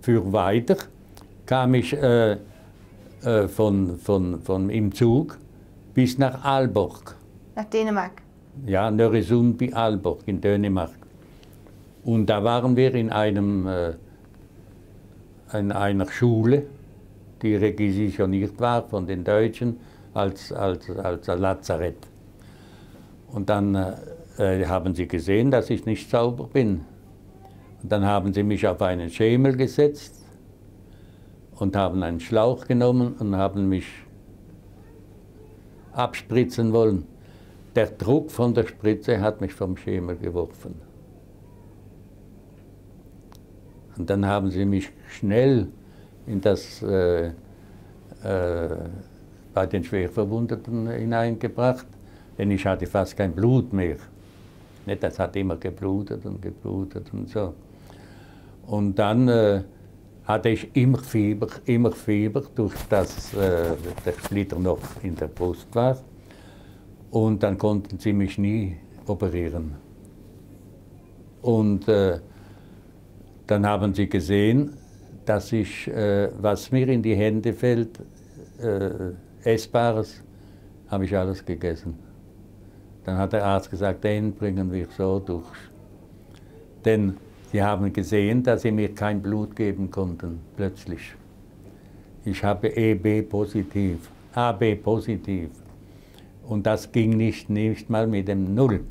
für weiter kam ich im Zug bis nach Aalborg. Nach Dänemark? Ja, Nørresundby, Aalborg in Dänemark. Und da waren wir in einer Schule, die requisitioniert war von den Deutschen als Lazarett. Und dann haben sie gesehen, dass ich nicht sauber bin. Und dann haben sie mich auf einen Schemel gesetzt und haben einen Schlauch genommen und haben mich abspritzen wollen. Der Druck von der Spritze hat mich vom Schemel geworfen. Und dann haben sie mich schnell in bei den Schwerverwundeten hineingebracht, denn ich hatte fast kein Blut mehr. Das hat immer geblutet und so. Und dann hatte ich immer Fieber, durch das der Splitter noch in der Brust war. Und dann konnten sie mich nie operieren. Und dann haben sie gesehen, dass ich, was mir in die Hände fällt, Essbares, habe ich alles gegessen. Dann hat der Arzt gesagt, den bringen wir so durch. Denn sie haben gesehen, dass sie mir kein Blut geben konnten, plötzlich. Ich habe EB positiv, AB positiv. Und das ging nicht mal mit dem Null.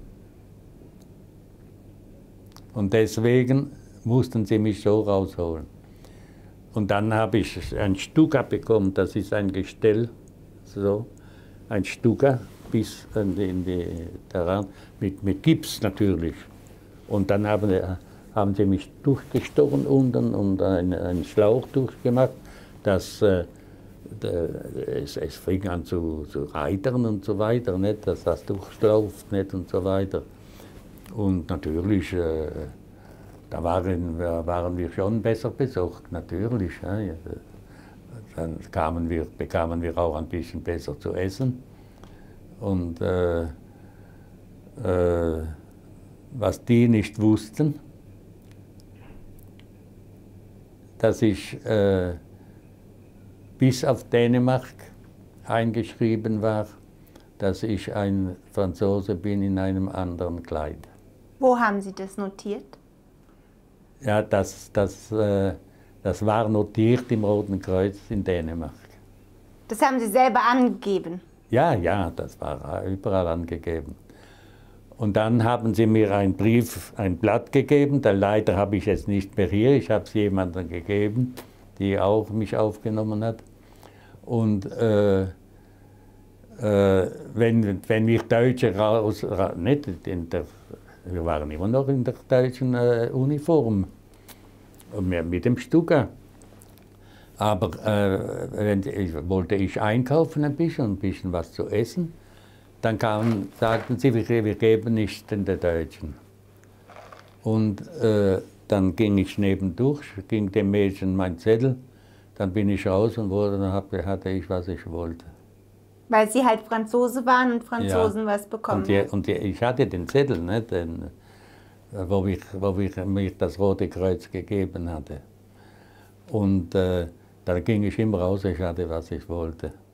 Und deswegen mussten sie mich so rausholen. Und dann habe ich ein Stuka bekommen, das ist ein Gestell, so, ein Stuka bis daran, mit Gips natürlich. Und dann haben sie mich durchgestochen unten und einen Schlauch durchgemacht, dass es fing an zu reitern und so weiter, nicht, dass das durchschlauft nicht, und so weiter. Und natürlich, da waren wir schon besser besorgt, natürlich. Ja. Dann bekamen wir auch ein bisschen besser zu essen. Und was die nicht wussten, dass ich bis auf Dänemark eingeschrieben war, dass ich ein Franzose bin in einem anderen Kleid. Wo haben Sie das notiert? Ja, das war notiert im Roten Kreuz in Dänemark. Das haben Sie selber angegeben? Ja, das war überall angegeben. Und dann haben sie mir ein Blatt gegeben, leider habe ich es nicht mehr hier, ich habe es jemandem gegeben, die auch mich aufgenommen hat. Und wenn wir Deutsche wir waren immer noch in der deutschen Uniform, mit dem Stuka. Aber wollte ich einkaufen ein bisschen was zu essen, dann sagten sie, wir geben nicht den Deutschen. Und dann ging ich nebendurch, ging dem Mädchen mein Zettel, dann bin ich raus und dann hatte ich, was ich wollte. Weil Sie halt Franzose waren und Franzosen was bekommen haben. Und ich hatte den Zettel, ne, wo ich mir das Rote Kreuz gegeben hatte. Und dann ging ich immer raus, ich hatte, was ich wollte.